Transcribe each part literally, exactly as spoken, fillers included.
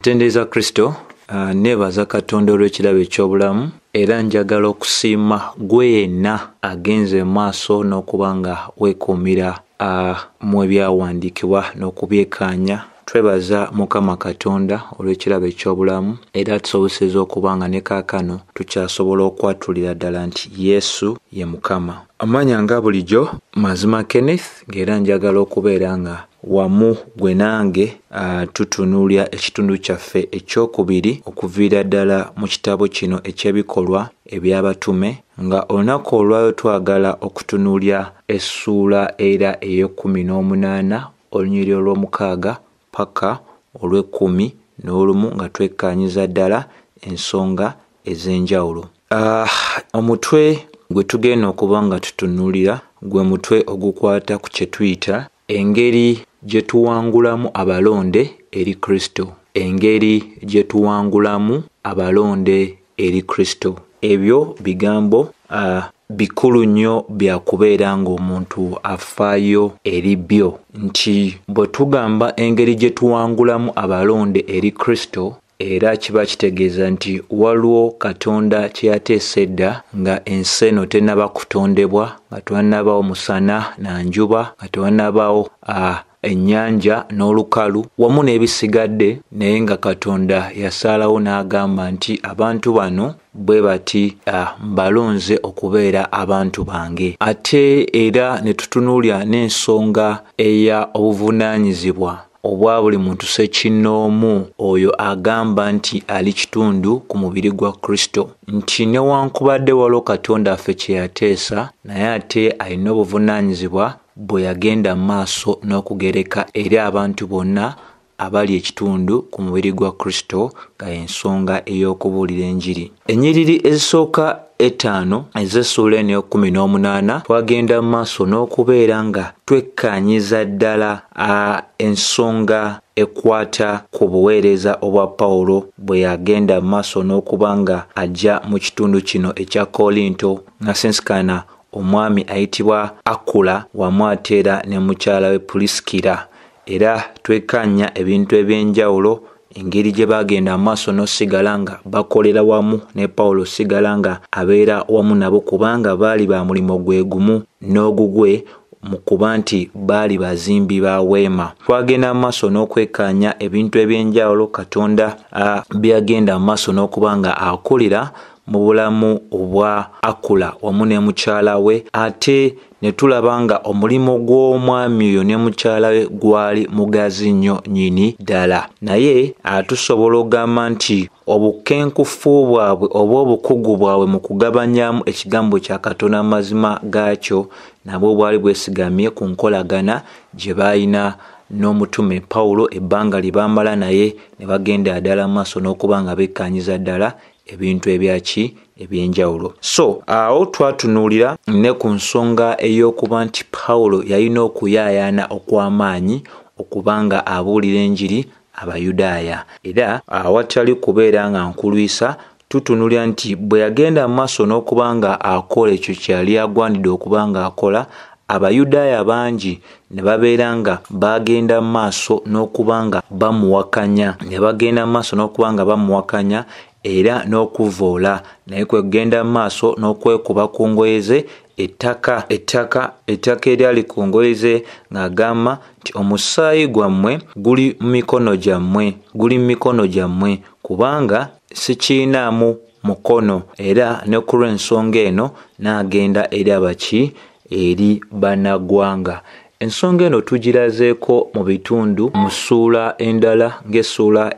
Tendeeza Kristo, uh, nebaza Katonda olw'ekirabo eky'obulamu era njagala okusiima gwe yenna agenze maaso n'okuba nga weekuumira uh, mu ebyawandiikibwa n'okubyekaanya. Twebaza Mukama Katonda olw'ekirabo eky'obulamu era tusobozesezza okuba nga ne kaakano tukyasobola okwatulira ddala nti Yesu ye Mukama. Amanya nga bulijjo Mazima Kenneth, ng'era njagala okubeera nga wamu gwe nange uh, tutunuulya ekitundu kyaffe ekyokubiri okuviira ddala mu kitabo kino eky'ebikolwa eby'abatume, nga olunaku olwayo twagala okutunuulya essuula era ey'ekkumi n'omunaana olunyiriri olw'omukaaga paka olw'ekkumi n'olumu nga twekkaanyiza ddala ensonga ez'enjawulo. Uh, omutwe gwe tugenda okuba nga tutunuulira gwe mutwe ogukwata ku kye tuyita engeri gyetuwangulamu abalonde eri Kristo. Engeri gyetuwangulamu abalonde eri Kristo. Ebyo bigambo uh, bikulu nnyo bya kubeera ng'omuntu afaayo eri byo, nti bwe tugamba engeri gyetuwangulamu abalonde eri Kristo, era kiba kitegeeza nti waliwo Katonda kye yateesa edda nga ensi eno tennaba kutondebwa, nga tewannabaawo musana na njuba, nga tewannabaawo uh, ennyanja n'olukalu wamu n'ebisigadde, naye nga Katonda yasaalawo n'agamba nti abantu bano bwe bati uh, mbalonze okubeera abantu bange. Ate era ne tutunuulya n'ensonga eya obuvunaanyizibwa obwa buli muntu ssekinnoomu oyo agamba nti ali kitundu ku mubiri gwa Kristo, nti newankubadde waliwo Katonda affe kye yateesa, naye ate alina obuvunaanyizibwa bwe yagenda mu maaso n'okugereka eri abantu bonna abali ekitundu ku mubiri gwa Kristo, nga ensonga ey'okubuulira Engiri. Ennyiriri ezisooka etaano ez'essuula eno ey'ekkumi n'omunaana twagenda mu maaso n'okubeera nga twekkaanyiza ddala uh, ensonga ekwata ku buweereza obwa Pawulo bwe yagenda mu maaso n'okuba nga ajja mu kitundu kino ekya Kolinto ngasensikana omwami ayitibwa Akula wamu ate era ne mukyala we Pulisikira. Era twekkaanya ebintu eby'enjawulo, engeri gye bagenda maaso n'osigala nga bakolera wamu ne Pawulo, sigala nga abeera wamu nabo kubanga baali ba mulimo gwe gumu n'ogugwe mu kuba nti baali bazimbi ba weema. Twagenda maaso n'okwekkaanya ebintu eby'enjawulo Katonda uh, byagenda maaso n'okuba nga akolera mu bulamu obwa Akula wamu ne mukyala we, ate ne tulaba nga omulimo gw'omwami oyo ne mukyala we gwali mugazi nnyo nnyini ddala. Naye atusobola okugamba nti obukenkufu bwabwe oba obukugu bwabwe mu kugabanyaamu ekigambo kya Katonda amazima gaakyo nabwo bwali bwesigamye ku nkolagana gye baalina n'omutume Pawulo ebbanga lye baamala naye ne bagenda ddala maaso n'okuba nga bekkaanyiza ddala ebintu ebyaki ebyenjawulo. So awo twatunuulira ne ku nsonga ey'okuba nti Pawulo yalina okuyaayaana okw'amaanyi okubanga abuulira Enjiri Abayudaaya, era awatali kubeera nga nkulwisa tutunuulira nti bwe yagenda mu maaso n'okuba nga akola ekyo kyali agwanidde okuba nga akola, Abayudaaya bangi ne babeera nga bagenda mu maaso n'okuba nga bamuwakanya, ne bagenda mu maaso n'okuba nga bamuwakanya era n'okuvoola, naye kwegenda mu maaso n'okwekuba ku ngoye ze ettaka ettaka ettaka eryali ku ngoye ze ng'agamba nti omusaayi gwammwe guli mu mikono gyammwe guli mu mikono gyammwe kubanga sikiinaamu mukono. Era ne ku lw'ensonga eno n'agenda eri abaki eri bannagwanga. Ensonga eno tugirazeeko mu bitundu mu ssuula endala ng'essuula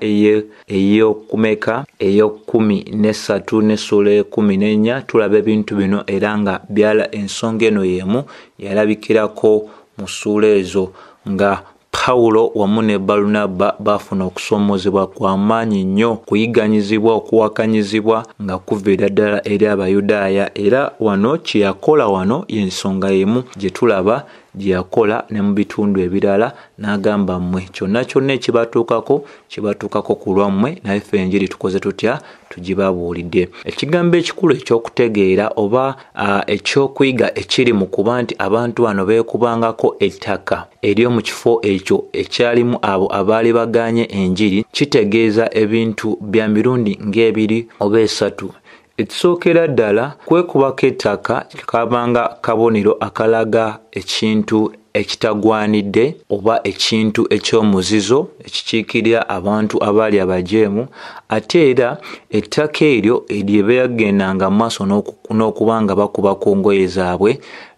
ey'okumeka ey'okkumi n'essatu n'essuula ey'ekkumi n'ennya. Tulaba ebintu bino era nga byala ensonga eno y'emu yalabikirako mu ssuula ezo, nga Pawulo wamu ne Balunabba bafuna okusoomozebwa kw'amaanyi nnyo, kuyiganyizibwa, okuwakanyizibwa nga kuviira ddala eri Abayudaaya. Era wano kye yakola wano y'ensonga y'emu gye tulaba gye yakola ne mu bitundu ebirala n'agamba mmwe kyonna kyonna ekibatuukako kibatuukako ku lwammwe naye ffe enjiri tukoze tutya tugibabuulidde. Ekigambo ekikulu ekyokutegeera oba uh, ekyokuyiga ekiri mu kuba nti abantu bano beekubangako ettaka ery'omu kifo ekyo ekyalimu abo abaali baganye enjiri kitegeeza ebintu bya mirundi ng'ebiri oba esatu. Ekisookera ddala kwekubako ettaka kabanga kabonero akalaga ekintu ekitagwanidde oba ekintu eky'omuzizo ekikiikirira abantu abaali abajeemu, ate era ettaka eryo lye beegendanga mu maaso n'okuba nga bakuba ku ngoye zaabwe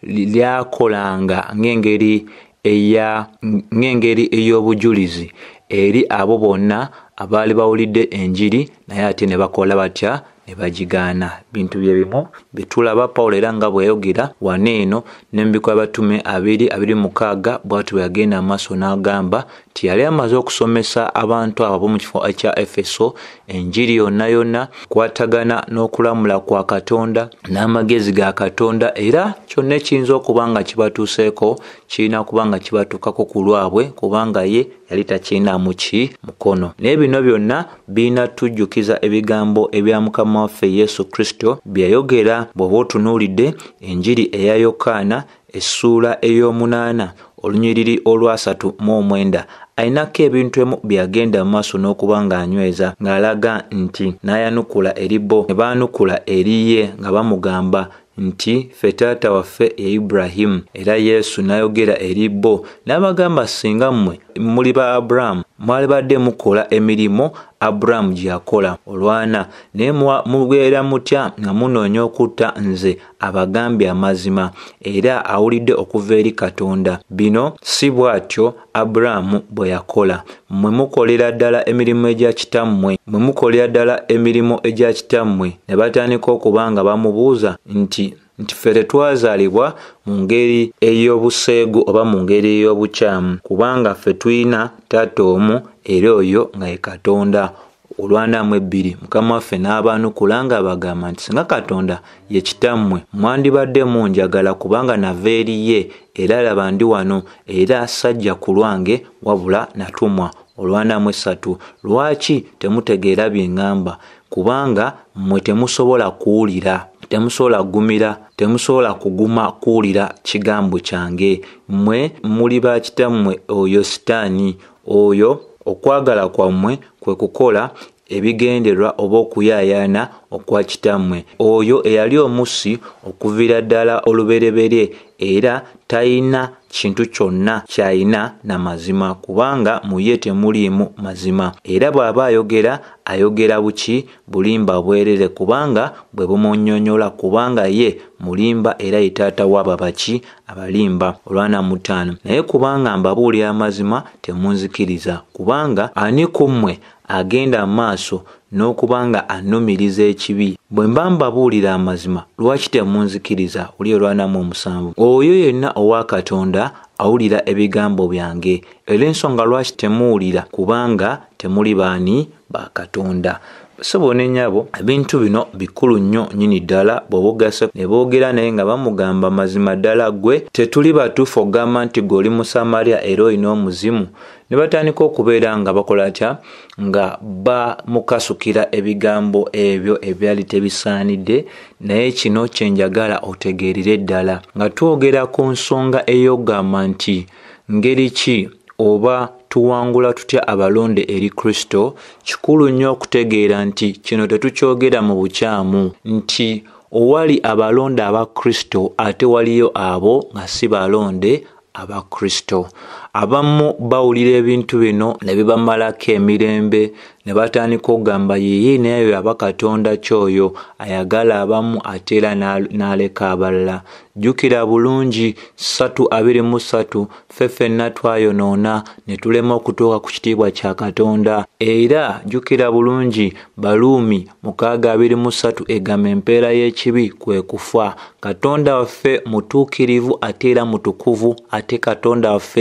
lyakolanga ng'engeri eya ng'engeri ey'obujulizi eri abo bonna abaali bawulidde enjiri naye ate ne bakola batya ne bagigaana. Bintu bye bimu bitulaba Pawulo era nga bweyogera waneeno n'embiko y'abatume abiri abiri mukaaga bw'atyo bwe yagenda amaaso n'agamba nti yali amaze okusomesa abantu abo ab'omu kifo ekya Efeso enjiri yonna yonna kwatagana n'okulamula kwa Katonda n'amagezi ga Katonda, era kyonna ekiyinza okuba nga kibatuuseeko kirina kuba nga kibatuukako ku lwabwe kubanga ye yali takirinaamu ki mukono. Naye bino byonna birina tujjukiza ebigambo ebya Mukama waffe Yesu Kristo bye yayogera bw'oba otunuulidde enjiri eya Yokaana essuula ey'omunaana olunyiriri olwasatu mu omwenda. Aynako ebintu emu byagenda mu maaso n'okuba ng'anyweza ng'alaga nti n'ayanukula eri bo ne baanukula eri ye nga bamugamba nti ffe taata waffe ye Ibulayimu, era Yesu n'ayogera eri bo n'abagamba singa mmwe muli ba Abulaamu mwali badde mukola emirimu Abulaamu gye yakola. Olwana naye mubeera mutya nga munoonya okutta nze abagambye amazima era awulidde okuva eri Katonda? Bino si bw'atyo Abulaamu bwe yakola. Mmwe mukolera ddala emirimu egya kitammwe, mmwe mukolera ddala emirimu egya kitammwe. Ne batandika okuba nga bamubuuza nti nti ffe tetwazaalibwa mu ngeri ey'obuseegu oba mu ngeri ey'obukyamu, kubanga ffe tulina taata omu era oyo nga ye Katonda. Olwana mu ebbiri Mukama waffe n'abaanukula nga abagamba nti singa Katonda ye kitammwe mwandibadde munjagala kubanga nava eri ye era laba ndi wano era sajja ku lwange wabula natumwa. Olwana mu esatu lwaki temutegeera bye ngamba? Kubanga mmwe temusobola kuwulira, temusobola kugumira, temusobola kuguma kuwulira kigambo kyange. Mmwe muli ba kitammwe oyo Sitaani, oyo okwagala kwammwe kwe kukola ebigenderwa oba okuyaayaana okwa kitammwe, oyo eyali omussi okuviira ddala olubereberye era tayina kintu kyonna kyayina na mazima kubanga mu ye temuliimu mazima. Era bw'aba ayogera ayogera buki? Bulimba bwerere kubanga bwe bumunnyonnyola kubanga ye mulimba era ye taata w'abo baki abalimba. Olwana mu ttaano naye kubanga mbabuulira amazima temunzikiriza, kubanga ani ku mmwe agenda maaso n'okubanga annumiriza ekibi? Bwe mba mbabuulira amazima lwaki temunzikiriza? Oli olwana mu omusanvu. Oyo yenna owa Katonda awulira ebigambo byange, era ensonga lwaki temuwulira kubanga temuli baani ba Katonda. Ssebo ne nnyabo ebintu bino bikulu nnyo nnyini ddala bw'obogase ne boogera naye nga bamugamba mazima ddala gwe tetuli batuufu ogamba nti gwe mu Samaliya era olina omuzimu. Ne batandika okubeera nga bakola tya nga bamukasukira ebigambo ebyo ebyali tebisaanidde. Naye kino kye njagala otegeerere ddala nga twogera ku nsonga ey'okugamba nti ngeri ki oba tuwangula tutya abalonde eri Kristo. Kikulu nnyo okutegeera nti kino tetukyogera mu bukyamu nti owali abalonde aba Kristo ate waliyo abo nga si balonde aba Kristo. Abamu bawulira ebintu bino ne bibamalako emirembe ne batandika okugamba yeye naye yaba Katonda kyoyo ayagala abamu ate era n'aleka abalala. Jjukira bulungi ssatu abiri mu ssatu ffe ffenna twayonoona ne tulema okutuuka ku kitiibwa kya Katonda. Era jjukira bulungi Baluumi mukaaga abiri mu ssatu egamba empeera y'ekibi kwe kufa. Katonda waffe mutuukirivu ate era mutukuvu, ate Katonda waffe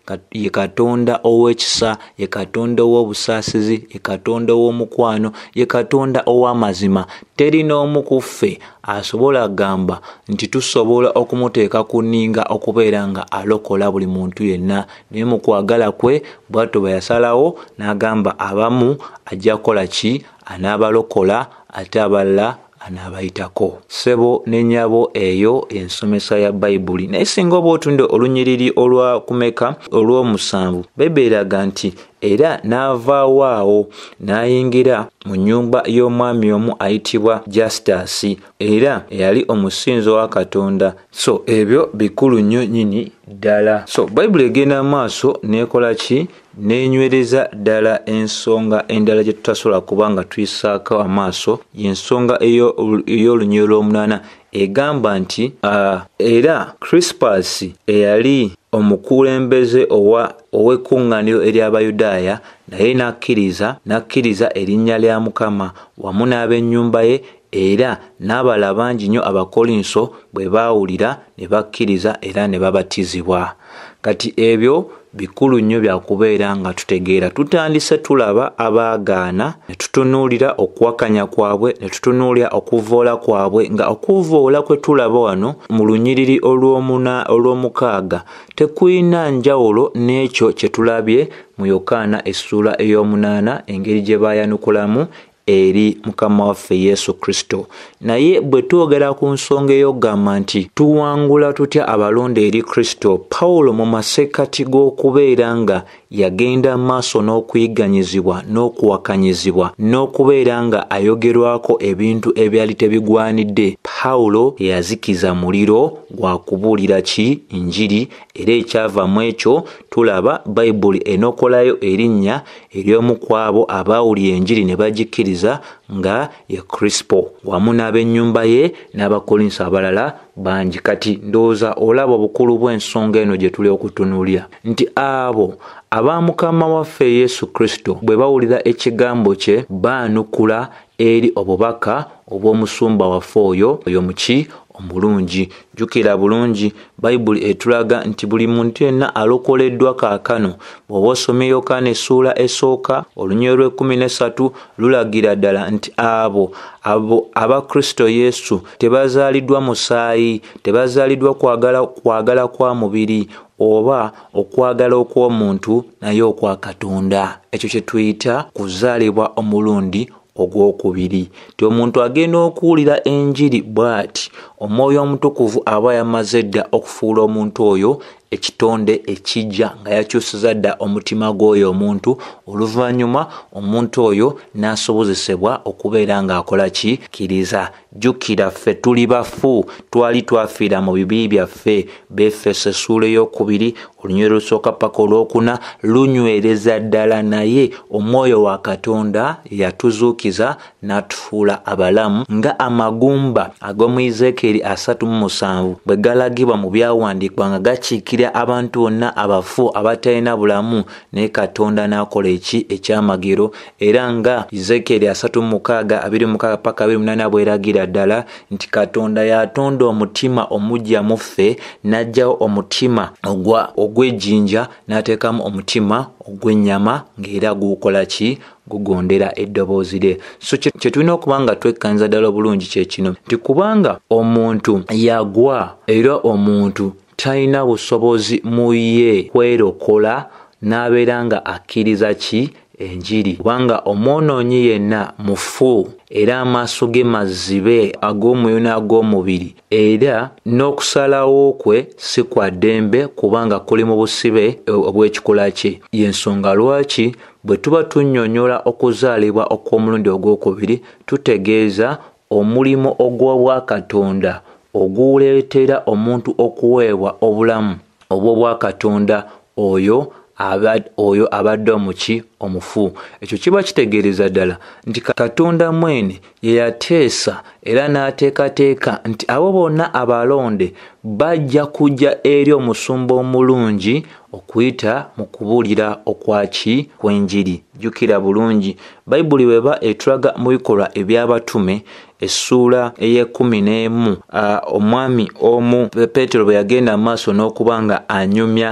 ye Katonda ow'ekisa, ye Katonda ow'obusaasizi, ye Katonda ow'omukwano, ye Katonda ow'amazima. Teri n'omu ku ffe asobola gamba nti tusobola okumuteeka ku nninga okubeera nga alokola buli muntu yenna. Naye mu kwagala kwe bw'atyo bwe yasalawo n'agamba abamu ajja kukola ki? Anaabalokola, ate abalala anaabayitako. Ssebo ne nnyabo, eyo ensomesa ya Bayibuli. Naye singa oba otunde olunyiriri olwa kumeka olw'omusanvu, Bayibuli eraga nti era n'avaawo awo n'ayingira mu nnyumba y'omwami omu ayitibwa Jasitasi, era eyali omusinzo wa Katonda. So ebyo bikulu nnyo nnyini ddala. So Bayibuli egenda maaso n'ekola ki? N'enywereza ddala ensonga endala gye tutasobola kubanga tuyisaako amaaso, y'ensonga ey'olunyiriri olw'omunaana egamba nti uh, era Crispus eyali omukulembeze owa ow'ekkuŋŋaaniro ery'Abayudaaya naye n'akkiriza n'akkiriza erinnya lya Mukama wamu n'ab'ennyumba ye, era n'abala bangi nnyo Abakolinso bwe baawulira ne bakkiriza era ne babatizibwa. Kati ebyo bikulu nnyo bya kubeera nga tutegeera. Tutandise tulaba abaagaana ne tutunuulira okuwakanya kwabwe, ne tutunuulira okuvoola kwabwe, nga okuvoola kwe tulaba wano mu lunyiriri olw'omuna olw'omukaaga tekuyina njawulo n'ekyo kye tulabye mu Yokaana essuula ey'omunaana engeri gye baayanukulamu eri Mukama waffe Yesu Kristo. Naye bwe twogera ku nsonga ey'okugamba nti tuwangula tutya abalonde eri Kristo, Pawulo mu masekkati g'okubeera nga yagenda maaso n'okuyiganyizibwa n'okuwakanyizibwa n'okubeera nga ayogerwako ebintu ebyali tebigwanidde, Pawulo yazikiza muliro gwa kubuulira ki? Enjiri. Era ekyava mu ekyo tulaba Bayibuli enokolayo erinnya ery'omu kwabo abaawulira enjiri ne bagikkiriza nga ye Crispo wamu n'ab'ennyumba ye n'Abakolinso abalala bangi. Kati ndowooza olaba obukulu bw'ensonga eno gye tuli okutunuulira nti abo aba Mukama waffe Yesu Kristo bwe bawulira ekigambo kye baanukula eri obubaka obw'omusumba waffe oyo oyo muki omulungi. Jjukira bulungi Bayibuli etulaga nti buli muntu yenna alokoleddwa kaakano. Bw'oba osomye Yokaana essuula esooka olunyiriri lw'ekkumi n'essatu lulagira ddala nti abo abo aba Kristo Yesu tebazaaliddwa musaayi, tebazaaliddwa kwagala kwagala kwa mubiri oba okwagala okw'omuntu, naye okwa Katonda. Ekyo kye tuyita kuzaalibwa omulundi ogwokubiri. Ti omuntu agenda okuwulira enjiri bw'ati, Omwoyo Omutukuvu aba yamaze dda okufuula omuntu oyo ekitonde ekijja nga yakyusiza dda omutima gw'oyo omuntu, oluvannyuma omuntu oyo n'asobozesebwa okubeera ng'akola ki? Kkiriza. Jjukira ffe tuli bafu, twali twafiira mu bibi byaffe. Befeso essuula ey'okubiri olunyiriri olusooka paka olwokuna lunywereza ddala, naye Omwoyo wa Katonda yatuzuukiza n'atufuula abalamu nga amagumba ag'omu Ezeekeri asatu mu musanvu bwe galagibwa mu byawandiikibwa nga gakiikira abantu bonna abafu abatalina bulamu, naye Katonda n'akola eki? Ekyamagero. Era nga Ezeekeri asatu mu mukaaga abiri mu mukaaga paka abiri mu munaana bweragira ddala nti Katonda yatonda omutima omujja mu ffe n'aggyawo omutima ogwa ogw'ejjinja n'ateekamu omutima ogw'ennyama, ng'era gukola ki? Gugondera eddoboozi lye. So kye tulina okuba nga twekkanyiza ddala obulungi kye kino nti kubanga omuntu yagwa era omuntu talina busobozi mu ye kwerokola n'abeera nga akkiriza ki? Enjiri. Kubanga omwonoonyi yenna mufu era amaaso ge mazibe ag'omwoyo n'ag'omubiri, era n'okusalawo kwe si kwa ddembe kubanga kuli mu busibe obw'ekikola kye. Y'ensonga lwaki bwe tuba tunnyonnyola okuzaalibwa okw'omulundi ogwokubiri tutegeeza omulimu ogw'obwa Katonda oguleetera omuntu okuweebwa obulamu obw'obwa Katonda oyo abad oyo abadde omuki omufu. Ekyo kiba kitegeereza ddala nti Katonda mwene ye yateesa era n'ateekateeka nti abo bonna abalonde bajja kujja eri omusumba omulungi okuyita mu kubuulira okwaki kw'enjiri. Jjukira bulungi Bayibuli bw'eba etulaga mu bikolwa eby'abatume essuula ey'ekkumi n'emu omwami omu Peetero bwe yagenda mu maaso n'okuba nga anyumya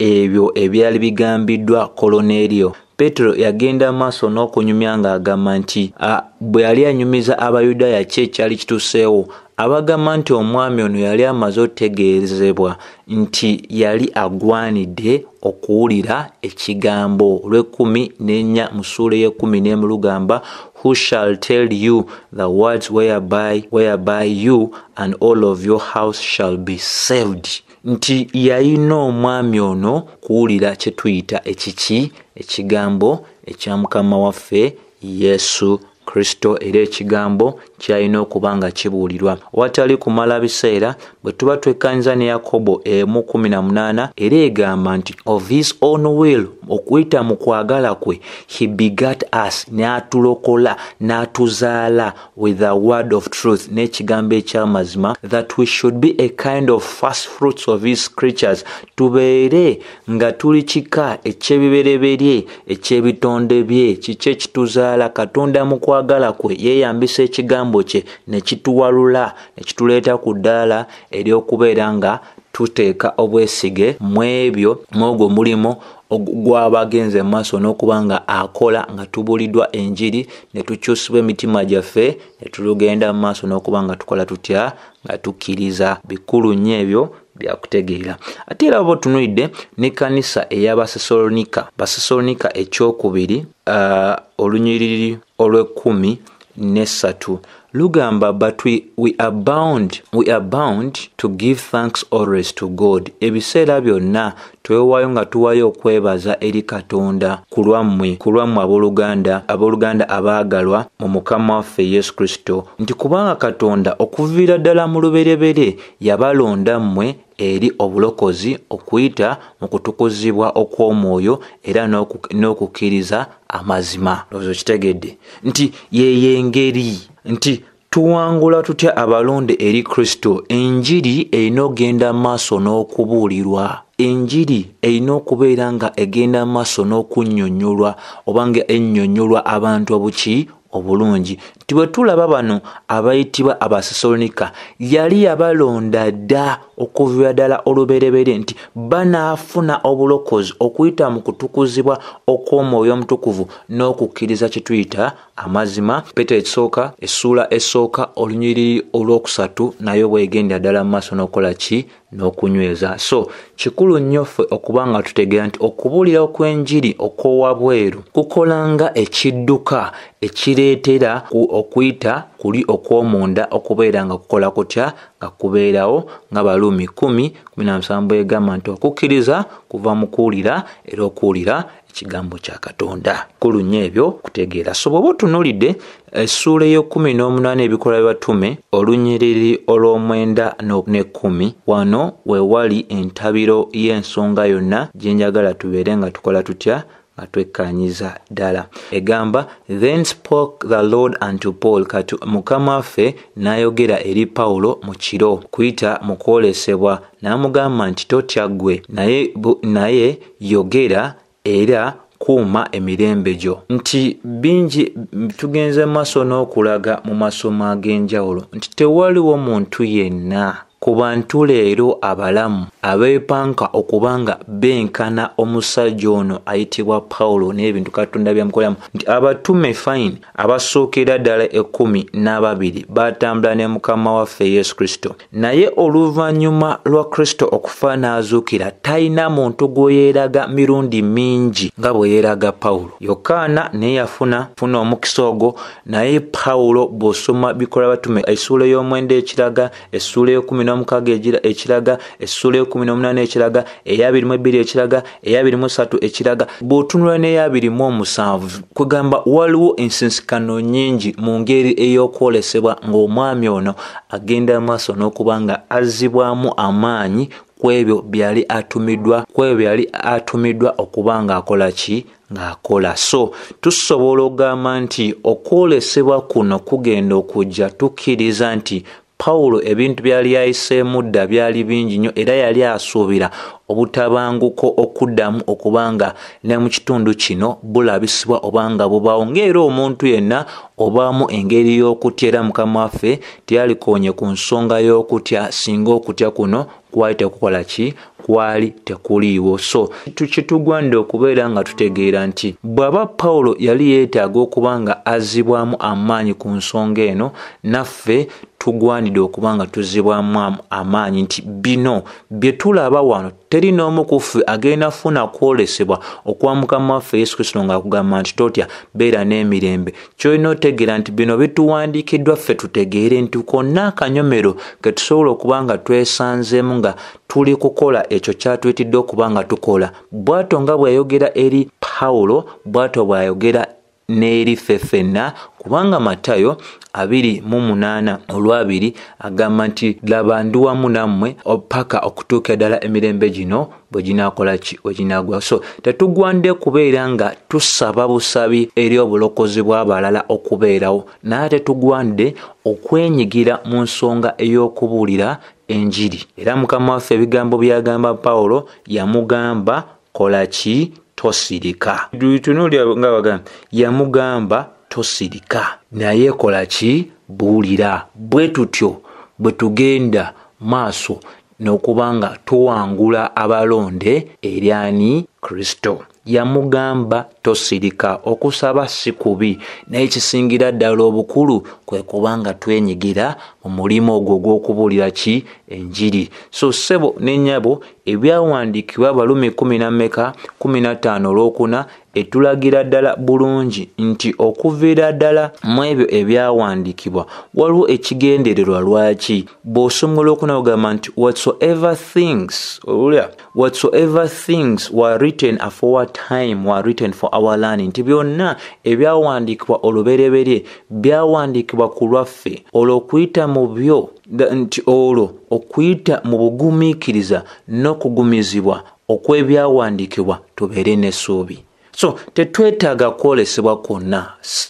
ebyo ebyali bigambiddwa Koloneriyo. Petero yagenda maaso n'okunyumya ng'agamba nti bwe yali anyumiza Abayudaaya ki ekyali kituuseewo. Abagamba nti omwami ono yali amaze otegeezebwa nti yali agwanidde okuwulira ekigambo. Olw'ekkumi n'ennya mu ssuula y'ekkumi n'emu lugamba, who shall tell you the words whereby, whereby you and all of your house shall be saved. Nti yalina omwami ono kuwulira kye tuyita ekiki ekigambo ekya Mukama waffe Yesu Kristo, era ekigambo kyalina okuba nga kibuulirwa. Watali kumala biseera bwe tuba twekkanyiza ne Yakobo emu kumi na munaana era egamba nti of his own will, okuyita mu kwagala kwe, he begat us, n'atulokola n'atuzaala with the word of truth, n'ekigambo eky'amazima, that we should be a kind of first fruits of his creatures, tubeere nga tuli kika eky'ebibereberye eky'ebitonde bye. Kiki ekituzaala? Katonda mu kwagala kwe yeeyambisa ekigambo kye ne kituwalula ne kituleeta ku ddaala ery'okubeera nga tuteeka obwesige mu ebyo mwogwo mulimo gw'abagenze maaso n'okuba nga akola nga tubuliddwa enjiri ne tukyusibwa emitima gyaffe ne tulugenda mu maaso n'okuba nga tukola tutya nga tukkiriza. Bikulu nnyo ebyo byakutegeera. Ate era bo tunuidde ne kanisa ey'Abasesalonika, Basesalonika ekyokubiri uh, olunyiriri olw'ekkumi n'essatu lugamba, but we, we are bound we are bound to give thanks always to God. Ebiseera byonna twewaayo nga tuwayo okwebaza eri Katonda ku lwammwe ku lwammwe abooluganda abooluganda abaagalwa mu Mukama waffe Yesu Kristo, nti kubanga Katonda okuviira ddala mu luberebere yabalonda mmwe eri obulokozi okuyita mu kutukuzibwa okw'omwoyo era n'okukkiriza amazima. Lowooza kitegedde nti ye Engeri nti tuwangula tutya abalonde eri Kristo. Enjiri erina ogenda maaso n'okubuulirwa. Enjiri erina okubeera nga egenda maaso n'okunnyonnyolwa oba nga ennyonnyolwa abantu obuki obulungi. Nti bwe tulaba bano abayitibwa Abasesalonika yali yabalonda dda okuviira ddala olubereberye nti banaafuna obulokozi okuyita mu kutukuzibwa okw'omwoyo omutukuvu n'okukkiriza kye tuyita amazima. Peetero ekisooka essuula esooka olunyiriri olwokusatu nayo bwegenda ddala mu maaso n'okola ki n'okunyweza. So kikulu nnyo ffe okuba nga tutegeera nti okubuulira okw'enjiri okw'owabweru kukolanga ekidduka ekireetera okuyita kuli okw'omunda okubeera nga kukola kutya nga kubeerawo. nga Baluumi kumi kumi na musanvu egamba nti okukkiriza kuva mu kuwulira era okuwulira ekigambo kya Katonda. Kulu nnyo ebyo kutegeera. So bw'oba otunuulidde essuula ey'ekkumi n'omunaana ebikolwa by'abatume olunyiriri olw'omwenda n'ekkumi, wano we wali entabiro y'ensonga yonna gye njagala tubeere nga tukola tutya nga twekkaanyiza ddala. Egamba, then spoke the Lord unto Paul, kati Mukama waffe n'ayogera eri Pawulo mu kiro kuyita mu kwolesebwa n'amugamba nti totya ggwe naye naye yogera era kuuma emirembe gyo. Nti bingi tugenze maaso n'okulaga mu masomo ag'enjawulo nti tewaliwo muntu yenna ku bantu leero abalamu abeepanka okubanga benkana omusajja ono ayitibwa Pawulo n'ebintu Katonda byamukolamu. Nti abatume fine abasookera ddala ekkumi n'ababiri batambula ne Mukama waffe Yesu Kristo, naye oluvannyuma lwa Kristo okufa n'azuukira talina muntu gwe yeeraga mirundi mingi nga bwe yeeraga Pawulo. Yokaana naye yafuna funa omukisa ogwo, naye Pawulo bw'osoma Bikolwa by'Abatume essuula y'omwenda ekiraga, essuula y'ekkumi n'omukaaga ekiraga, essuula y'ekkumi n'omunaana ekiraga, ey'abiri mu ebbiri ekiraga, ey'abiri mu ssatu ekiraga, bw'otunula n'ey'abiri mu omusanvu, kugamba waliwo ensinsikano nnyingi mu ngeri ey'okwolesebwa ng'omwami ono agenda maaso n'okuba nga azzibwamu amaanyi kwebyo byali atumiddwa kwebyo byali atumiddwa okuba nga akola ki ng'akola. So tusobola okugamba nti okwolesebwa kuno kugenda okujja tukkiriza nti Pawulo ebintu byali ayiseemu dda byali bingi nnyo era yali asuubira obutabanguko okuddamu okubanga ne mu kitundu kino bulabisibwa obanga bubaawo. Ng'era omuntu yenna obaamu engeri y'okutya era Mukama waffe teyalikoonye ku nsonga y'okutya singa okutya kuno kwali tekukola ki kwali tekuliiwo. So tukitugwanda okubeera nga tutegeera nti bw'aba Pawulo yali yeetaaga okuba nga azzibwamu amaanyi ku nsonga eno, naffe tugwanidde okuba nga tuzzibwamu amaanyi nti bino bye tulaba wano teri n'omu ku ffe agenda funa kwolesebwa okwa Mukama waffe Yesu Kristo ng'akugamba nti totya, beera n'emirembe. Kyolina otegeera nti bino bituwandiikiddwa ffe tutegeere nti konna akanyomero ke tusobola okuba nga twesanzeemu nga tuli kukola ekyo kyatuyitidde okuba nga tukola. Bw'atyo nga bw'ayogera eri Pawulo, bw'atyo bw'ayogera n'eri ffe ffenna, kubanga Matayo abiri mu munaana olwabiri agamba nti laba ndi wamu nammwe paka okutuuka ddala emirembe gino bwe ginaakola ki bwe ginaagwa. So tetugwande kubeera nga tusaba busabi eri obulokozi bw'abalala okubeerawo, naye tetugwande okwenyigira mu nsonga ey'okubuulira enjiri. Era Mukama waffe ebigambo byagamba Pawulo, yamugamba kola ki? Tosirika. Tunuulira nga bagamba yamugamba tosirika, naye kola ki? Buulira. Bwe tutyo bwe tugenda maaso n'okuba nga tuwangula abalonde eri ani? Kristo. Yamugamba tosirika. Okusaba si kubi, naye kisingira ddala obukulu kwe kubanga twenyigira mu mulimu ogwo gw'okubuulira ki? Enjiri. So ssebo n'ennyabo, ebyawandiikibwa Abalumi kumi na mmeka kumi na ttaano olwokuna etulagira ddala bulungi nti okuviira ddala mu ebyo ebyawandiikibwa waliwo ekigendererwa lwaki. Bw'osomera okuna ogamba nti whatsoever things olulya whatsoever things were written aforetime were written for our learning, nti byonna ebyawandiikibwa olubereberye byawandiikibwa ku lwaffe olw'okuyita mu byo nti olwo okuyita mu bugumiikiriza n'okugumizibwa okw'ebyawandiikibwa tubeere n'essuubi. So tetwetaaga kwolesebwa kwonna,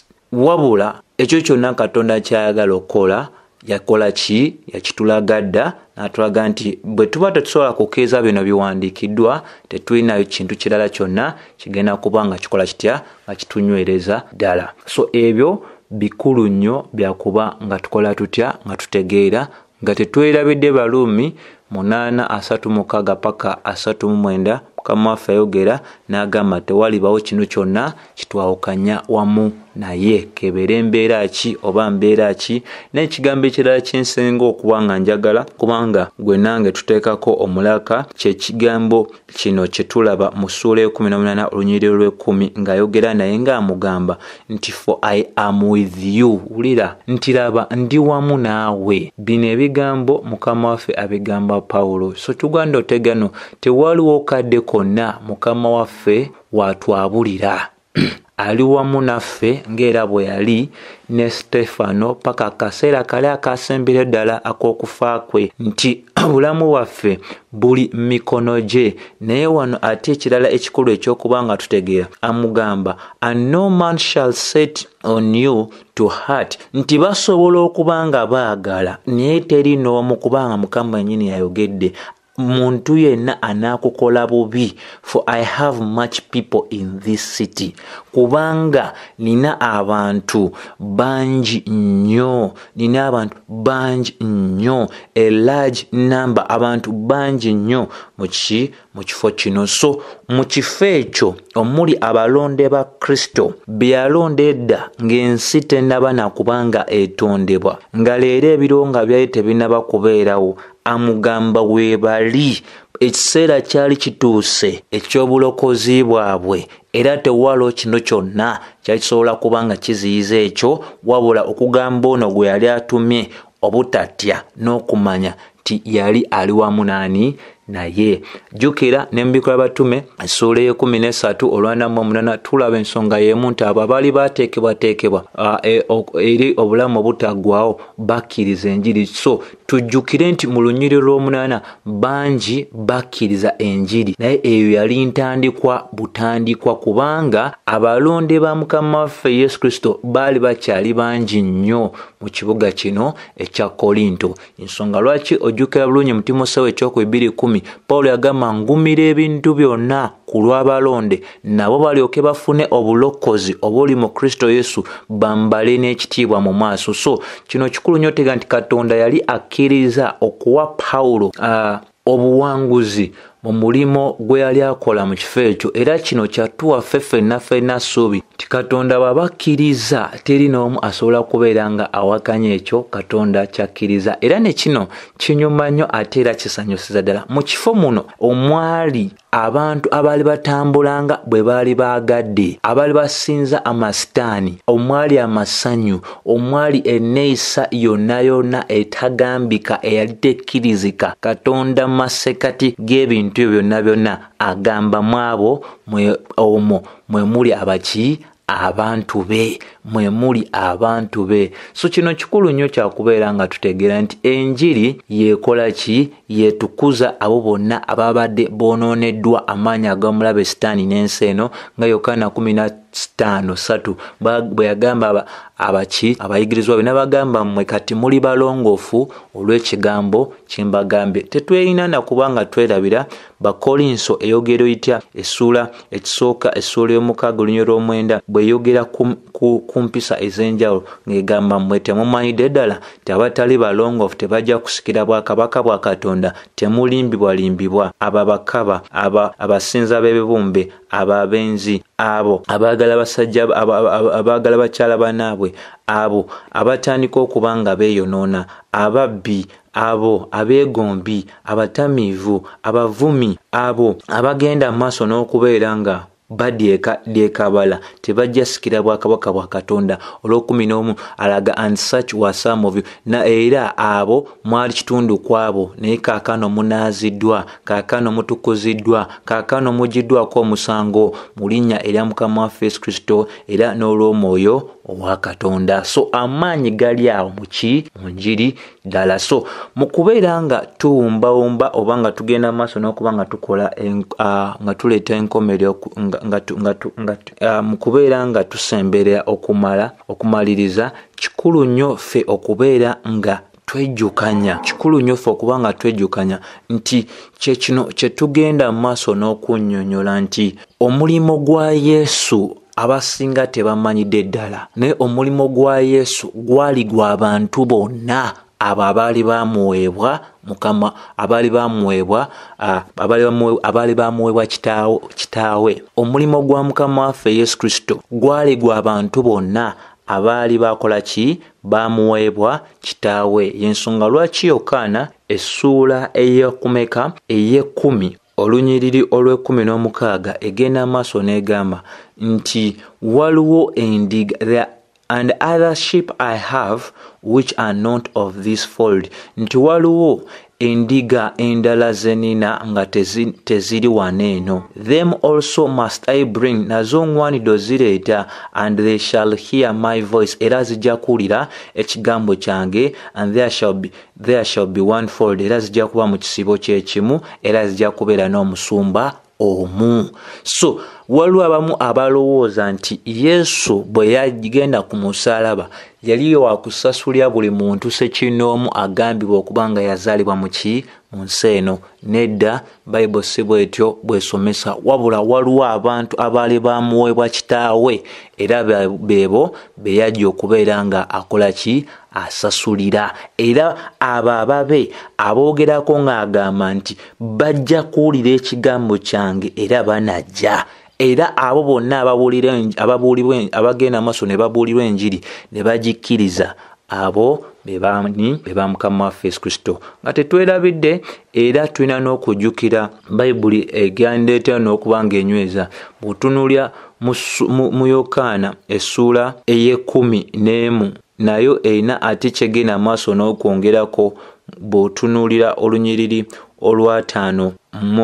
wabula ekyo kyonna Katonda kyayagala okukola yakola ki? Yakitulaga dda n'atulaga nti bwe tuba tetusobola kukeeza bino biwandiikiddwa, tetulinayo kintu kirala kyonna kigenda kuba nga kikola kitya? Nga kitunywereza ddala. So ebyo bikulu nnyo byakuba nga tukola tutya? Nga tutegeera nga tetwerabidde Balumi munaana asatu mukaaga paka asatu mu mwenda. Mukama waffe ayogera n'agamba tewalibawo kino kyonna kitwawukanya wamu naye, kebeera embeera ki oba mbeera ki. N'ekigambo ekirala kyensinga okuba nga njagala kubanga gwe nange tuteekako omulaka kye kigambo kino kye tulaba mu ssuula ekumi na munaana olunyiriri lw'ekkumi ng'ayogera naye ng'amugamba nti for I am with you. Wulira nti laba ndi wamu naawe. Bino ebigambo Mukama waffe abigamba Pawulo. So tuganda otegano tewaliwo kadde konna Mukama waffe watwabulira. Ali wamu naffe ng'era bwe yali ne Stefano paka akaseera kale akasembera ddala ak'okufa kwe, nti obulamu bwaffe buli mikono gye. Naye wano ate ekirala ekikulu ekyokuba nga tutegeera amugamba and no man shall set on you to hurt, nti basobola okuba nga baagala naye teri n'omu kubanga Mukama yennyini yayogedde muntu yenna anaakukola bubi. For I have much people in this city, kubanga nina abantu bangi nnyo, nina abantu bangi nnyo, a large number, abantu bangi nnyo muki mu kifo kino. So mu kifo ekyo omuli abalonde ba Kristo byalonde edda ng'ensi tennaba na kubanga etondebwa, nga leero ebiro nga byali tebinaba kubeerawo, amugamba weebali. Ekiseera kyali kituuse eky'obulokozi bwabwe, era tewaliwo kino kyonna kyakisobola kubanga kiziyiza ekyo, wabula okugamba ono gwe yali atumye obutatya n'okumanya ti yali ali wamu nani naye. Jjukira ne mu Bikolwa batume essuula y'ekumi n'essatu olw'ana mu omunaana tulaba ensonga y'emu nti abo abaali baateekebwateekebwa eri obulamu obutaggwaawo bakkiriza enjiri. So tujjukire nti mu lunyiriri lw'omunaana bangi bakkiriza enjiri, naye eyo yali ntandikwa butandikwa kubanga abalonde ba Mukama waffe Yesu Kristo baali bakyali bangi nnyo mu kibuga kino ekya Kolinto. Ensonga lwaki ojjukira bulungi mu Timoseewo ekyokubiri kumi Pawulo yagamba ngumira ebintu byonna ku lw'abalonde nabo balyoke bafune obulokozi obuli mu Kristo Yesu, bambale n'ekitiibwa mu maaso. So kino kikulu nnyo tega nti Katonda yali akkiriza okuwa Pawulo uh, obuwanguzi mu mulimo gwe yali akola mu kifo ekyo, era kino kyatuwa ffe ffenna ffenna ssuubi ti Katonda bw'abakkiriza teri n'omu asobola kubeera nga awakanya ekyo Katonda kyakkiriza. Era ne kino kinyuma nnyo ate era kisanyusiza ddala. Mu kifo muno omwali abantu abaali batambulanga bwe baali baagadde, abaali basinza amasitaani, omwali amasanyu, omwali enneeyisa yonna yonna etagambika eyali tekkirizika. Katonda mu masekkati g'ebintu ebyo byonna byonna agamba mu abo mwe omwo mwe muli abaki abantu be, mwe muli abantu be. So kino kikulu nnyo kyakubeera nga tutegeera nti enjiri yeekola ki? Yeetukuza abo bonna ababadde boonooneddwa amaanyi ag'omulabe sitaani n'ensi eno, nga Yokaana kumi na ttaano ssatu bwe yagamba abaki abayigirizwa be n'abagamba mmwe kati muli balongoofu olw'ekigambo kye mbagambye. Tetweyina na kubanga twerabira Bakolinso eyogero itya essuula ekisooka essuula y'omukaaga olunyiro lw'omwenda bweyogera ku, ku, ku mpisa ez'enjawulo ng'egamba mmwe temumanyidde ddala ti abatali balongoofu tebajja kusikira bwakabaka bwa Katonda, temulimbibwalimbibwa, ababakaba, aba abasinza b'ebibumbe, abo abenzi, abo abaagala basajja abaagala bakyala banaabwe, abo abatandika okuba nga beeyonoona, ababbi, abo abeegombi, abatamiivu, abavumi, abo abagenda mu maaso n'okubeera nga badyeka dyekabala tebajja sikira bwakabaka bwa Katonda. olw'okumi n'omu alaga and such were some of you, na era abo mwali kitundu kwabo naye kaakano munaaziddwa, kaakano mutukuziddwa, kaakano mugiddwako omusango mu linnya erya Mukama waffe Yesu Kristo era n'olw'omwoyo owa Katonda. So amaanyi gali awo muki mu njiri ddala. So mu kubeera nga tuwumbawumba oba nga tugenda maaso n'okuba nga tukola uh, nga tuleeta enkomerero nga nga mu kubeera nga tusemberera okumala okumaliriza, kikulu nnyo ffe okubeera nga twejjukanya, kikulu nnyo ffe okuba nga twejjukanya nti kye kino kye tugenda mu maaso n'okunnyonnyola nti omulimo gwa Yesu abasinga tebamanyidde ddala, naye omulimo gwa Yesu gwali gwa bantu bonna abo abaali bamuweebwa Mukama, abaali bamuweebwa abaali bamuweebwa kitaawe kitaawe. Omulimo gwa Mukama waffe Yesu Kristo gwali gwa bantu bonna abaali bakola ki? Bamuweebwa kitaawe. Y'ensonga lwaki Yokaana essuula ey'okumeka ey'ekkumi olunyiriri olw'ekkumi n'omukaaga egenda maaso n'egamba nti waliwo endiga and other sheep I have which are not of this fold, nti waliwo endiga endala zenina nga teziri, teziri waneeno. Them also must I bring, nazo ngwanidde zireeta, and they shall hear my voice, era zijja kuwulira ekigambo kyange, and there shall be, there shall be one fold, era zijja kuba mu kisibo kyekimu, era zijja kubeera n'omusumba omu. So waliwo abamu abalowooza nti Yesu bwe yagenda ku musaalaba yali wa kusasulira buli muntu sekinoomu agambibwa okuba nga yazaalibwa mu ki mu nsi eno. Nedda, Bayibuli si bwetyo bwesomesa, wabula waliwo abantu abaali bamuweebwa kitaawe era beebo be yajja okubeera nga akola ki? Asasulira. Era abo ababe aboogerako ng'agamba nti bajja kuwulira ekigambo kyange era banajja. Era abo bonna ababuulira ababuulibwa abagenda maaso ne babuulirwa enjiri ne bagikkiriza, abo be baani be ba Mukama waffe Yesu Kristo. Nga tetwerabidde era tulina n'okujjukira Bayibuli egandeeta n'okuba ng'enyweza. Bw'otunuulya mu Yokaana essuula ey'ekkumi n'emu nayo erina ate kyegenda maaso n'okwongerako. Bw'otunuulira olunyiriri olwataano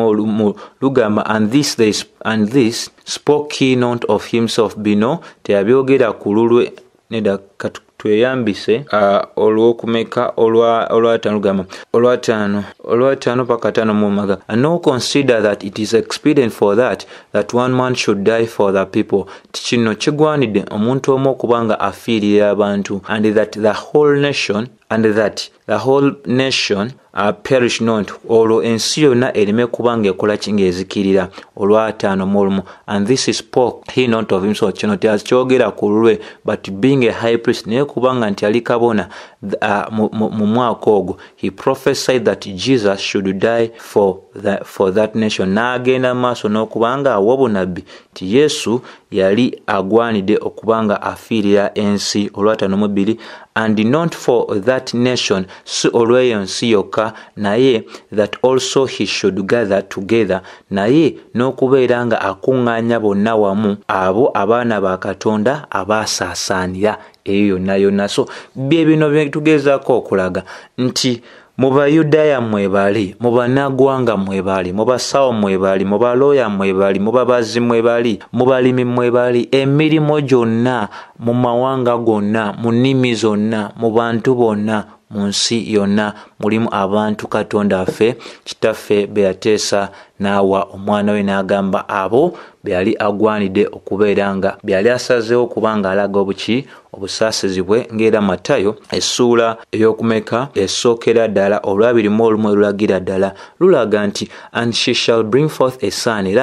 lugamba and this, they, and this spoke he not of himself bino teyabyogera ku lulwe. Nedda tweyambise uh, olw'okumeka olwataano lugamba olwataano olwataano paka taano mu maga. And no consider that it is expedient for that that one man should die for the people. Kino kigwanidde omuntu omu okuba nga afiirira abantu, and that the whole nation and that the whole nation uh, perish not, olwo ensi yonna ereme kubanga ekola kingezikirira. Olwataano mu and this is spoke he not of himself, kino tekyogera ku lulwe, but being a high priest, naye kubanga nti ali kabona uh, mu mwaka ogwo, he prophesied that Jesus should die for that, for that nation. N'agenda maaso n'okubanga awa obunabbi ti Yesu yali agwanidde okubanga afiirira ensi. Olwataano mu bbiri and not for that nation, si olw'eyo nsi yokka, naye that also he should gather together, naye n'okubeera nga akuŋŋaanya bonna wamu abo abaana ba Katonda abaasaasaanira eyo yonna yonna. So bye bino bye tugezaako okulaga nti mu Bayudaaya mwebali, mu Bannagwanga mwebali, mu basawo mwebali, mu balooya mwebali, mu babazi mwebali, mu balimi mwebali, emirimu gyonna, mu mawanga gonna, mu nnimi zonna, mu bantu bonna, mu nsi yonna mulimu abantu Katonda affe kitaffe be yateesa n'awa omwana we, n'agamba abo be yali agwanidde okubeera nga be yali asazeewo kubanga alaga obuki obusaasizibwe, ng'era Matayo essuula ey'okumeka essookera ddala olwabiri mu olumu olulagira ddala lulaga nti and she shall bring forth a son, era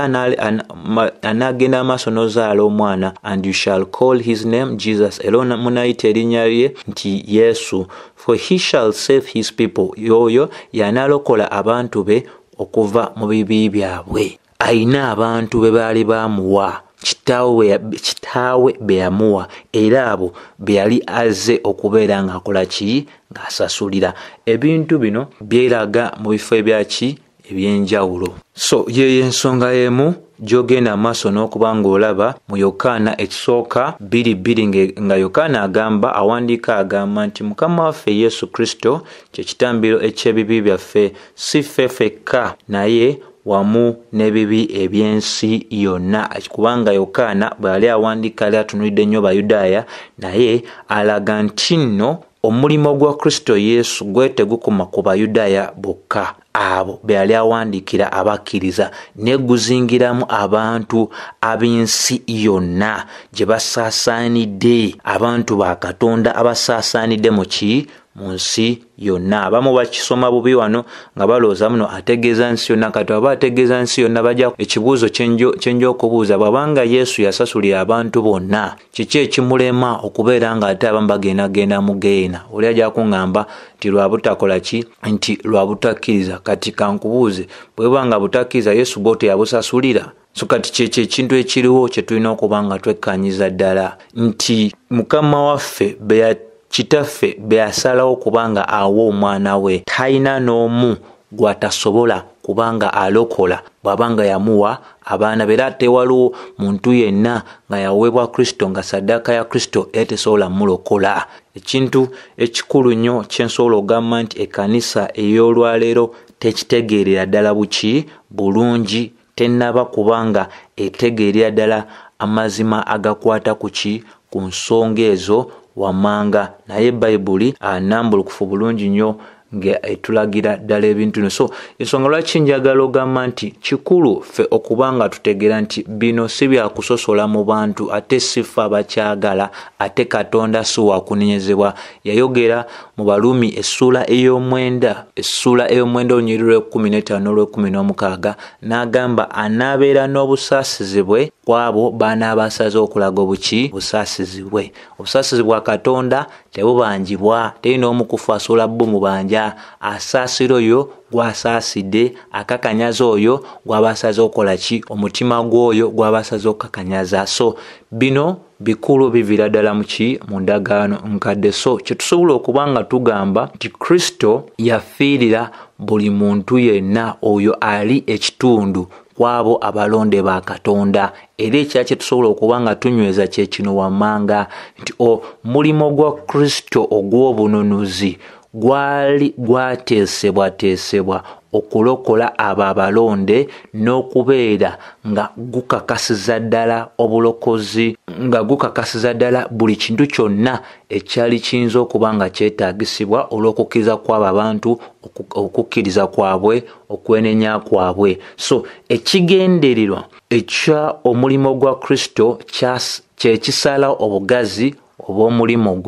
anaagenda amaaso n'ozaala omwana, and you shall call his name Jesus, era munayita erinnya lye nti Yesu, for he shall save his people, yoyo y'anaalokola abantu be okuva mu bibi byabwe. Ayina abantu be baali baamuwa, kitaawe kitaawe be yamuwa, era abo be yali azze okubeera ng'akola ki, ng'asasulira. Ebintu bino byeraga mu bifo ebyaki ebyenjawulo. So ye ensonga emu gy'ogenda amaaso n'okuba ng'olaba mu Yokaana ekisooka bbiri bbiri, nga Yokaana agamba, awandiika agamba nti Mukama waffe Yesu Kristo kye kitambiro eky'ebibi byaffe, si ffe ffekka naye wamu n'ebibi eby'ensi yonna. Kubanga Yokaana bwe yali awandiika yali atunulidde nnyo Bayudaaya, naye alaga nti nno omulimo gwa Kristo Yesu gwe tegukoma ku Bayudaaya bokka, abo be yali awandiikira abakkiriza, ne guzingiramu abantu ab'ensi yonna gye basaasaanidde, abantu ba Katonda abasaasaanidde mu ki mu nsi yonna. Abamu bakisoma bubi wano nga balowooza muno ategeeza nsi yonna. Kati aba ategeeza nsi yonna bajja ekibuuzo kyenja okubuuza, bw'abanga Yesu yasasulira abantu bonna, kiki ekimulema okubeera nga ate abamu bagendagenda mu geena? Oli ajja kuŋŋamba nti lwa butakola ki, nti lwa butakkiriza. Kati kankubuuze, bwe bwanga butakkiriza Yesu bwo teyabusasulira? So kati kyekyo ekintu ekiriwo kye tulina okuba nga twekkanyiza ddala nti Mukama waffe be kitaffe be yasalawo kubanga awa omwana we, talina n'omu gw'atasobola kubanga alokola bw'abanga yamuwa abaana be. Era tewaliwo muntu yenna nga yaweebwa Kristo nga saddaaka ya Kristo era tesobola mulokola. Ekintu ekikulu nnyo kyensobola okugamba nti ekkanisa ey'olwaleero tekitegeerera ddala buki bulungi, tennaba kubanga etegeerera ddala amazima agakwata ku ki, ku nsonga ezo wammanga. Naye Bayibuli anambulukufu bulungi nnyo nga etulagira ddala ebintu bino. So ensonga lwaki njagala ogamba nti kikulu ffe okubanga tutegeera nti bino si byakusosola mu bantu, ate si ffe abakyagala, ate Katonda si wakunenyezebwa. Yayogera mu Balumi essuula ey'omwenda essuula ey'omwenda olunyiriri lw'ekkumi n'ettaano n'olw'ekkumi n'omukaaga, n'agamba anaabeera n'obusaasizibwe kwabo baana basaze okulaga obuki busaasizibwe. Obusaasizi bwa Katonda tebubanjibwa, terina omukufu asobola bbo mu banja, asaasira oyo gw'asaasidde, akakanyaza oyo gw'abasaze okukola ki, omutima gw'oyo gw'abasaze okukakanyaza. So bino bikulu biviira ddala mu ki, mu ndagaano nkadde. So kye tusobola okuba nga tugamba nti Kristo yafiirira buli muntu yenna oyo ali ekitundu kwabo abalonde ba Katonda. Era ekya kye tusobola okuba nga tunyweza kye kino wammanga nti omulimo gwa Kristo ogw'obununuzi gwali gwateesebwateesebwa okulokola abo abalonde, n'okubeera nga gukakasiza ddala obulokozi, nga gukakasiza ddala buli kintu kyonna ekyali kiyinza okuba nga kyetaagisibwa olw'okukkiriza kw'abo abantu, okukkiriza kwabwe, okwenenya kwabwe. So ekigendererwa ekya omulimo gwa Kristo kye kisala obugazi obw'omulimu gwe,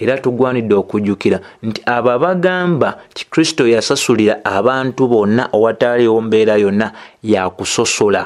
era tugwanidde okujjukira nti abo bagamba ti Kristo yasasulira abantu bonna owataliwo mbeera yonna yakusosola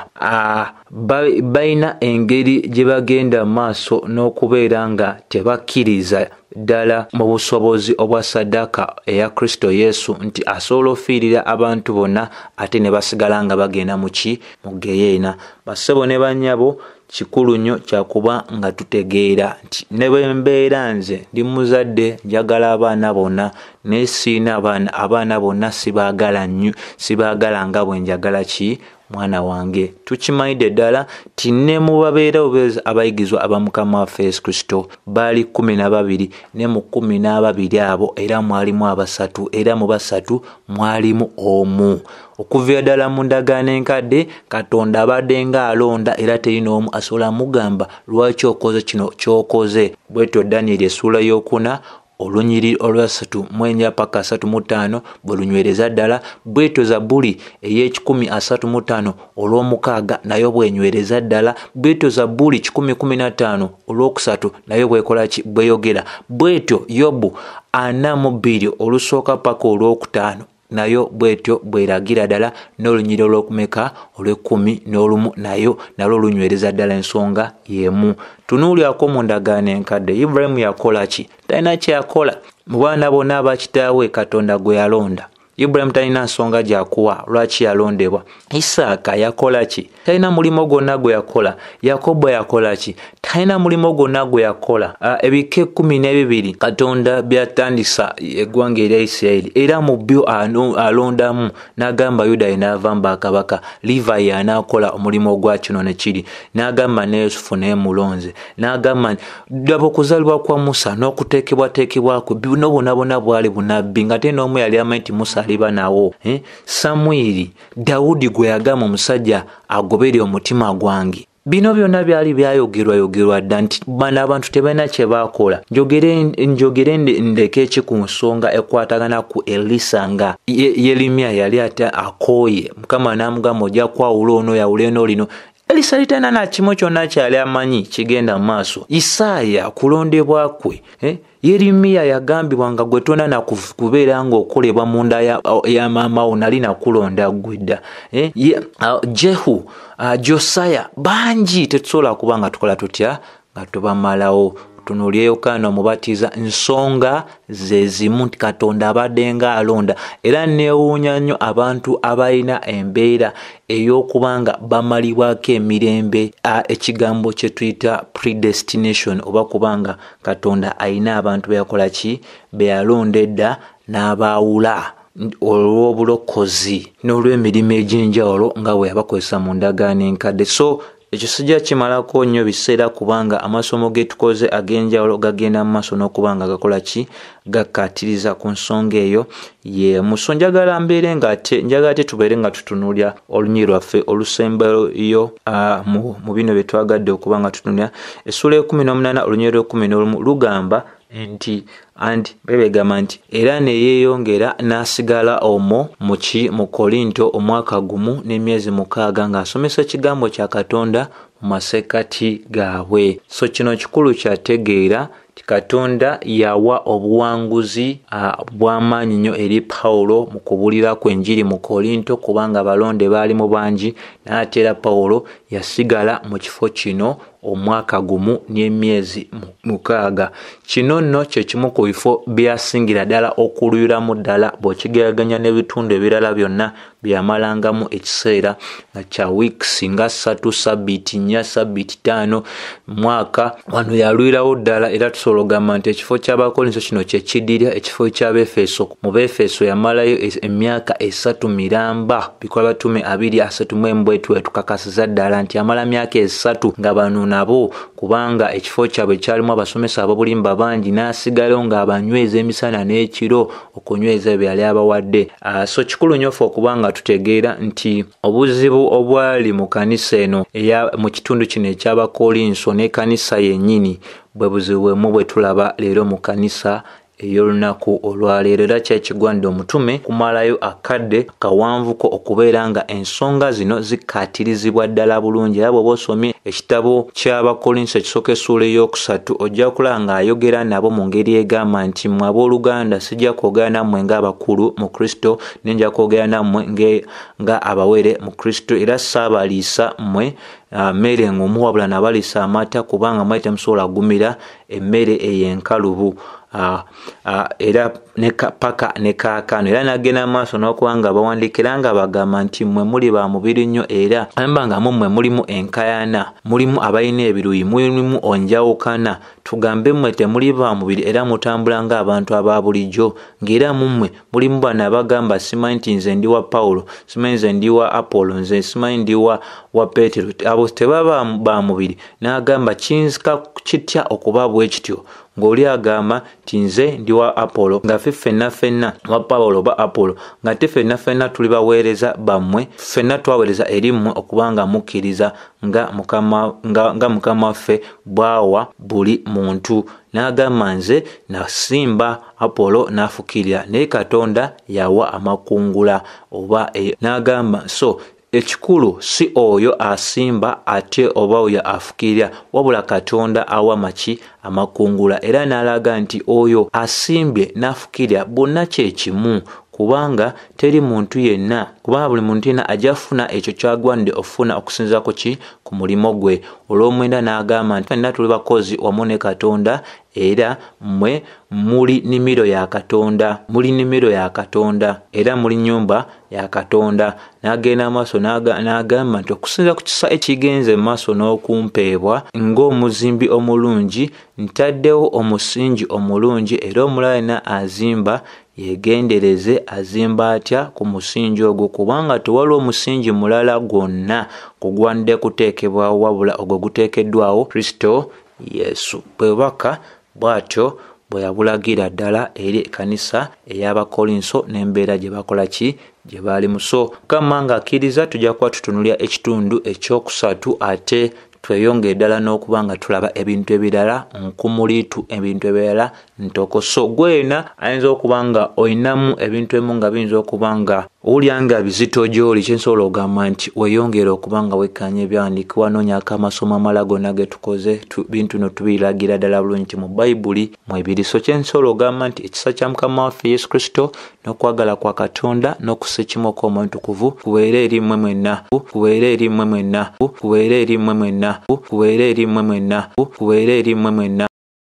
balina engeri gye bagenda maaso n'okubeera nga tebakkiriza ddala mu busobozi obwa saddaaka eya Kristo Yesu nti asobola ofiirira abantu bonna ate ne basigala nga bagenda mu ki mu geyeena. Bassebo ne bannyabo, kikulu nnyo kyakuba nga tutegeera nti ne bwe mbeera nze ndi muzadde njagala abaana bonna naye siina abaana abaana bonna sibaagala nnyo sibaagala nga bwe njagala ki mwana wange. Tukimanyidde ddala ti ne mu babeera obeeza abayigizwa aba Mukama waffe Yesu Kristo baali kkumi na babiri ne mu kkumi n'ababiri abo era mwalimu abasatu era mu basatu mwalimu omu. Okuva ddala mu ndagaano enkadde Katonda abadde nga alonda era terina omu asobola mugamba lwaki okoze kino ky'okoze. Bwetyo Daniel essuula y'okuna olunyiri olwasatu mu ennya paka asatu mu ttaano bwe lunywereza ddala. Bwetyo Zabbuli ey'ekikumi asatu mu ttaano olw'omukaaga nayo bwenywereza ddala. Bwetyo Zabbuli kikumi kumi na ttaano olw'okusatu nayo bwekola ki bweyogera. Bwetyo Yobu ana mu bbiri olusooka paka olw'okutaano nayo bwetyo bweragira ddala. N'olunyiri olw'okumeka olw'ekkumi n'olumu nayo nalwo lunywereza ddala ensonga y'emu. Tunuulyako mu ndagaano enkadde Ibulayimu yakola ki? Talina kyakola. Mu baana bonna aba kitaawe Katonda gwe yalonda Ibulayimu talina nsonga gyakuwa lwaki yalondebwa. Isaaka yakola ki? Talina mulimo gwonna gwe yakola. Yakobo yakola ki? Talina mulimo gwonna gwe yakola. Ebika ekkumi n'ebibiri Katonda byatandisa eggwanga erya Isirayiri era mu byo alondamu n'agamba Yuda n'avamba akabaka. Livayi anaakola omulimo ogwa kino ne kiri. N'agamba ne Yusufu naye mulonze. N'agamba ddaba okuzaalibwa kwa Musa n'okuteekebwateekebwa kwe bino bonna bonna bwali bunabbi nga te n'omu yali amanyi nti Musa aliba nawo. eh? Samwiri, Dawudi gwe yagamba omusajja agoberye omutima gwange. Bino byonna byali byayogerwa yogerwa dda nti bano abantu tebalina kye baakola. Njogere njogere ndeke eki ku nsonga ekwatagana ku Elisa nga Yeremiya yali ate akooye. Mukama n'amugamba ojja kwawula ono yawula eno lino. Elisa litana na kimu kyonna kyali amanyi kigenda maaso. Isaaya kulondebwa kwe eh? Yeremiya yagambibwa nga gwe tona na kubeera nga okolebwa munda ya, ya maama wo nali nakulonda gwedda. eh? uh, Jehu, uh, Josiah bangi tetusobola kuba nga tukola tutya nga tubamalawo. Tunuulye Yokaana Omubatiza nsonga ze zimu nti Katonda abadde nga alonda era neewuunya nnyo abantu abalina embeera ey'okubanga bamalibwako emirembe ekigambo kye tuyita predestination oba kubanga Katonda alina abantu beyakola ki beyalondedda n'abaawula olw'obulokozi n'olw'emirimu egy'enjawulo nga bwe yabakozesa mu ndagaano enkadde. So ekyo sijja kimalako nnyo biseera kubanga amasomo ge tukoze ag'enjawulo gagenda mu maaso n'okubanga gakola ki gakkaatiriza ku nsonga eyo ye muso. Njagala mbeere nga ate njagala ate tubeere nga tutunuulya olunyiri lwaffe olusembayo uh, mu, mu bino bye twagadde okuba nga tutunuulya essula ekumi n'omunaana olunyiri lw'ekkumi n'olumu lugamba nti and bebegamba nti era ne yeeyongera n'asigala omwo muki mu Kolinto omwaka gumu n'emyezi mukaaga ng'asomesa ekigambo kya Katonda mu masekati gaabwe. So kino kikulu kyategeera ti Katonda yawa obuwanguzi uh, bw'amaanyi nnyo eri Pawulo mu kubulira kw'enjiri mu Kolinto kubanga abalonde baali mu bangi n'ate era Pawulo yasigala mu kifo kino omwaka gumu n'emyezi mukaaga. Kino nno kye kimu ku bifo byasingira ddala okulwiramu ddala bw'okigeraganya n'ebitundu ebirala byonna byamalangamu ekiseera nga kya weeks nga ssatu sabbiiti nnya sabbiiti ttaano mwaka. Wano yalwirawo ddala era tusobola ogamba nti ekifo ky'Abakolinso kino kye kiddirya ekifo ky'Abefeso. Mu Befeso yamalayo emyaka esatu miramba. Bikolwa batume abiri asatu mu embwetu etukakasiza ddala nti amala myaka esatu nga bano nabo kubanga ekifo kyabwe kyalimu abasomesa ababulimba bangi n'asigalawo ng'abanyweza emisana n'ekiro okunyweza ebyo yali abawadde. Uh, so kikulu nnyo ffe okubanga tutegeera nti obuzibu obwali mu kanisa eno eya mu kitundu kino eky'Abakolinso ne kanisa yennyini bwe buzibu bwemu bwe tulaba leero mu kanisa ey'olunaku olwaleero. Era kyekigwanidde omutume kumalayo akadde kawanvuko okubeera nga ensonga zino zikkaatirizibwa ddala bulungi. Era bw'oba osomye ekitabo ky'Abakolinso ekisooka essuula ey'okusatu ojja kulaba ng'ayogera nabo mu ngeri egamba nti mmwe abooluganda sijja kwogera nammwe ng'abakulu mu Kristo nenja kwogera nammwe nga abawere mu Kristo era saabaliisa mmwe mmere uh, ngumu wabula nabaliisa amata kubanga mwali temusobola gumira emmere ey'enkalubu uh, uh, era ne paka ne kaakano era nagenda maaso n'okubanga bawandiikira nga bagamba nti mmwe muli ba mubiri nnyo era amba nga mmwe mulimu enkayana mulimu abalina ebiruyi mulimu onjawukana tugambe mmwe temuli ba mubiri era mutambula ng'abantu aba bulijjo ng'era mmwe mulimu bano abagamba simanyi nti nze ndi wa Pawulo simanyi nze ndi wa Apolo nze simanyi ndi wa wa Petero abo tebaba ba mubiri n'agamba kiyinza kitya okuba bwe kityo ng'oli agamba nti nze ndi wa Apolo nga ffe ffenna ffenna wa Pawulo ba Apolo nga te ffenna ffenna tuli baweereza bammwe ffenna twaweereza eri mmwe okubanga mukkiriza nga mukama nga, nga mukama waffe bwawa buli muntu n'agamba nze nasimba Apolo n'afukirira naye Katonda yawa amakungula oba e, n'agamba so ekikulu si oyo asimba ate oba oyo afukirira wabula Katonda awa maki amakungula era n'alaga nti oyo asimbye n'afukirira bonna kye kimu kubanga teri muntu yenna kubanga buli muntu yenna ajja funa ekyo kyagwanidde ofuna okusinza ku ki ku mulimo gwe olw'omwenda n'agamba nti fenna tuli bakozi wamu ne Katonda era mmwe muli nimiro ya Katonda muli nimiro ya Katonda era muli nyumba ya Katonda n'agenda maaso n'agamba nti okusinza ku kisa ekigenze maaso n'okumpeebwa ng'omuzimbi omulungi ntaddewo omusingi omulungi era omulala yenna azimba yegendereze azimba atya ku musingi ogwo kubanga tewaliwo omusingi mulala gwonna gugwanidde kuteekebwawo wabula ogwo guteekeddwawo Kristo Yesu bwebaka bw'atyo bwe yabulagira ddala eri ekkanisa ey'Abakolinso n'embeera gye bakola ki gye baali muso kama nga akkiriza tujja kuba tutunulya ekitundu ekyokusatu ate tweyongere ddala n'okubanga tulaba ebintu ebirala nkumuliitu ebintu ebirala ntokoso gwena ayinza okuba nga olinamu ebintu ebimu nga biyinza okuba nga owulira nga bizito gy'oli kyensobola okugamba nti weyongere okuba nga wekkanya ebyawandiikibwa noonyako amasomo amala gonna ge tukoze bintu no tubiragira ddala bulungi nti mu Bayibuli mwebiri so kyensobola okugamba nti ekisa kya Mukama waffe Yesu Kristo n'okwagala kwa Katonda n'okusekimu okw'Omwoyo kubeere eri mmwe mwenna kubeere eri mmwe mwenna kubeere eri mmwe mwenna kubeere eri mmwe mwenna kubeere eri mmwe mwenna